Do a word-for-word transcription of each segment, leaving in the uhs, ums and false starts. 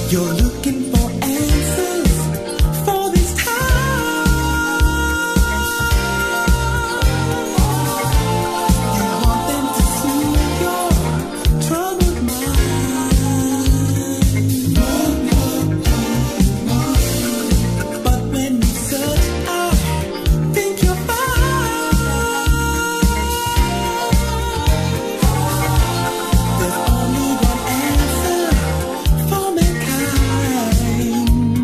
You're looking for answers for this time. You want them to soothe your troubled mind. But when you search, I think you'll find there's only one answer for mankind.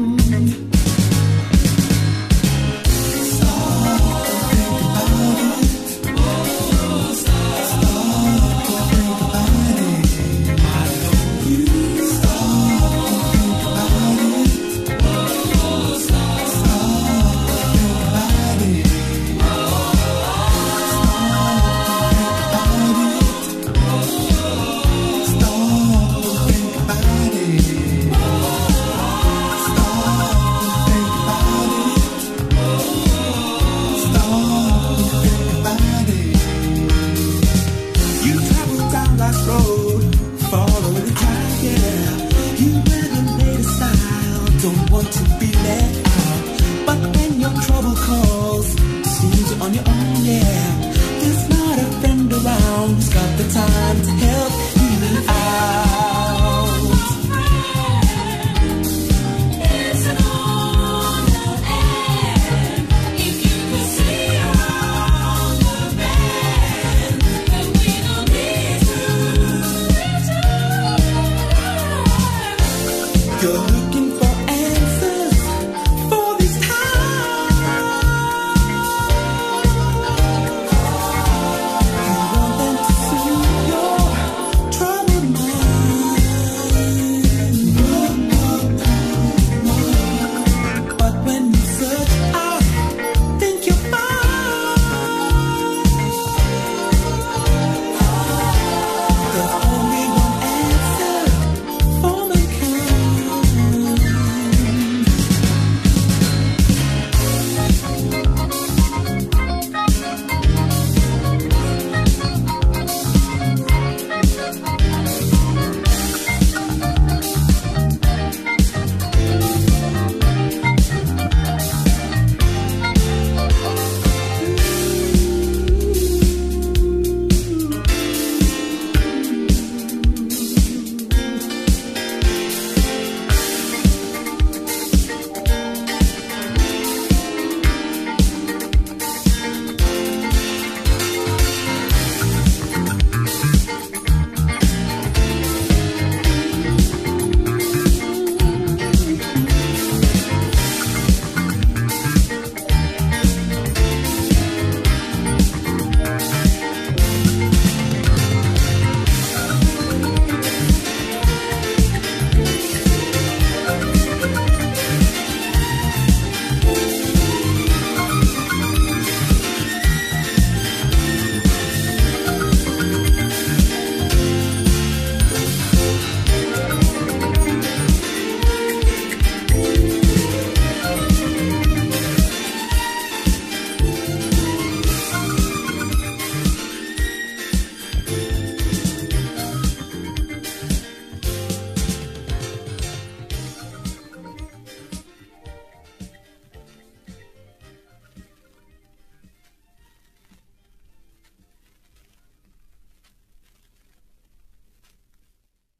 You travel down that road, follow the track, yeah. You never made a style, don't want to be left out. But when your trouble calls, seems you're on your own, yeah. There's not a friend around who's got the time to help you out. It's an honor, and if you could see all the band that we don't need to return. You're